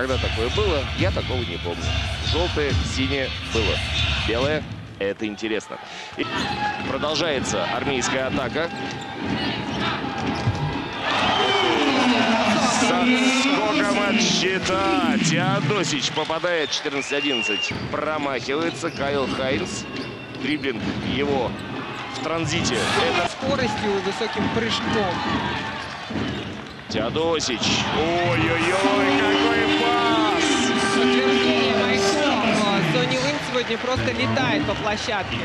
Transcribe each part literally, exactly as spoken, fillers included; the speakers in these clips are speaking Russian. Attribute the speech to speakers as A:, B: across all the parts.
A: когда такое было, я такого не помню. Желтое, синее было. Белое — это интересно. И продолжается армейская атака. С отскоком от щита Теодосич попадает. Четырнадцать одиннадцать. Промахивается Кайл Хайнс. Дриблинг его в транзите. Это
B: скоростью и высоким прыжком.
A: Теодосич. Ой-ой-ой, какой пас!
B: Подтверждение Майкова. Сони Вин сегодня просто летает по площадке,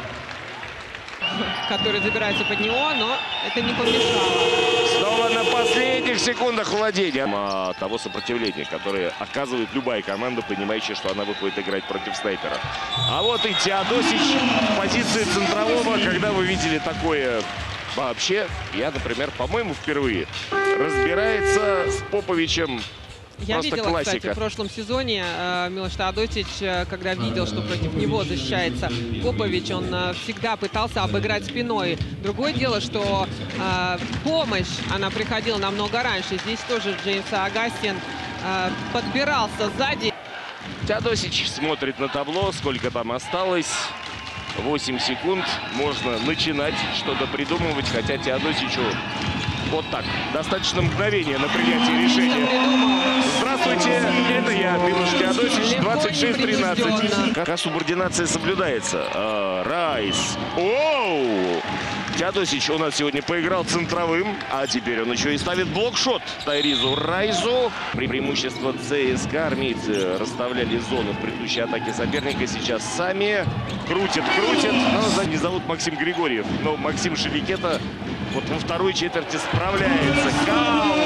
B: который забирается под него, но это не помешало.
A: Снова на последних секундах владения того сопротивления, которое оказывает любая команда, понимающая, что она выходит играть против снайпера. А вот и Теодосич в позиции центрового. Когда вы видели такое вообще, я, например, по-моему, впервые разбирается с Поповичем.
B: Я
A: Просто
B: видела,
A: классика.
B: кстати, в прошлом сезоне э, Милош Теодосич, э, когда видел, что против него защищается Попович, он э, всегда пытался обыграть спиной. Другое дело, что э, помощь, она приходила намного раньше. Здесь тоже Джеймс Агастин э, подбирался сзади.
A: Теодосич смотрит на табло, сколько там осталось. восемь секунд. Можно начинать что-то придумывать, хотя Теодосичу вот так. Достаточно мгновения на принятие решения. Здравствуйте, это я, Милош Теодосич, двадцать шесть тринадцать. Какая субординация соблюдается? А, Райс. Оу! Теодосич у нас сегодня поиграл центровым, а теперь он еще и ставит блокшот Тайризу Райзу. При преимуществе ЦСКА армейцы расставляли зону в предыдущей атаке соперника. Сейчас сами крутят, крутят. Но не зовут Максим Григорьев, но Максим Шеликета вот во второй четверти справляется. Каун!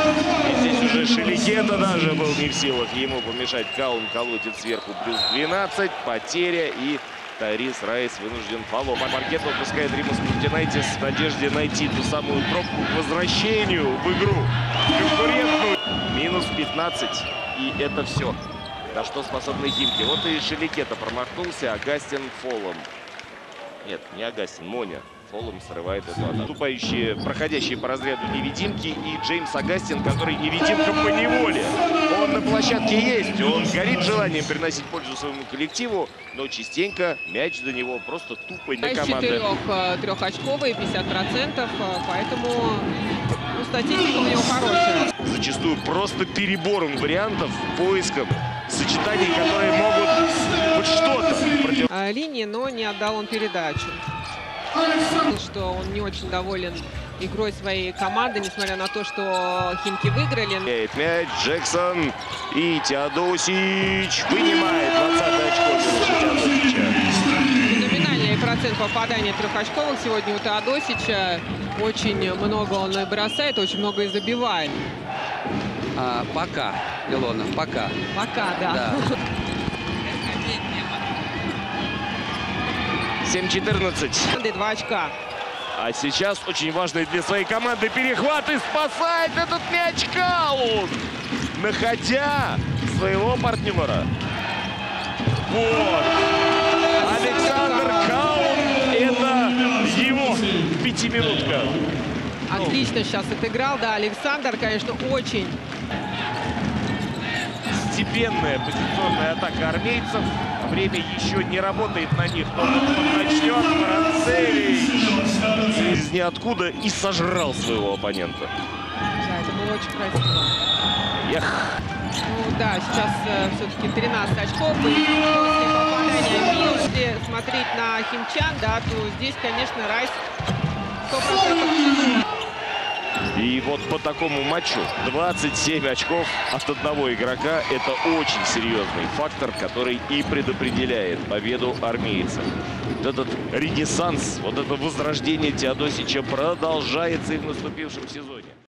A: И здесь уже Шеликета даже был не в силах ему помешать. Каун колотит сверху плюс двенадцать. Потеря, и Тайриз Райс вынужден фолом. А паркет выпускает Римус Путинайтис в надежде найти ту самую пробку к возвращению в игру конкурентную. Минус пятнадцать. И это все. На что способны Химки. Вот и Шеликета промахнулся. Агастин фолом. Нет, не Агастин, Моня. Фолом срывает эту атаку. Наступающие, проходящие по разряду невидимки, и Джеймс Агастин, который невидимка по неволе. Он на площадке есть, он горит желанием приносить пользу своему коллективу, но частенько мяч до него просто тупо не команда.
B: Четырех, трехочковые, пятьдесят процентов, поэтому ну, статистика у него хорошая.
A: Зачастую просто перебором вариантов, поиском сочетаний, которые могут хоть что-то против...
B: Линии, но не отдал он передачу. Что он не очень доволен игрой своей команды, несмотря на то, что Химки выиграли.
A: Мяч, Джексон и Теодосич вынимает двадцатое очко.
B: Феноменальный процент попадания трехочковых сегодня у Теодосича. Очень много он и бросает, очень много и забивает.
C: А, пока, Илона, пока.
B: Пока, да.
C: да.
A: семь четырнадцать.
B: Два очка.
A: А сейчас очень важный для своей команды перехват, и спасает этот мяч Каун, находя своего партнера. Вот. Александр Каун. Это его пятиминутка.
B: Отлично сейчас отыграл. Да, Александр, конечно, очень...
A: Степенная позиционная атака армейцев. Время еще не работает на них, но он начнет. Марацелий из ниоткуда и сожрал своего оппонента.
B: Да, это было очень красиво.
A: Эх.
B: Ну да, сейчас э, все-таки тринадцать очков. И после попадания минус, если смотреть на химчан, да, то здесь, конечно, Райс сто процентов.
A: И вот по такому матчу двадцать семь очков от одного игрока – это очень серьезный фактор, который и предопределяет победу армейцев. Вот этот ренессанс, вот это возрождение Теодосича продолжается и в наступившем сезоне.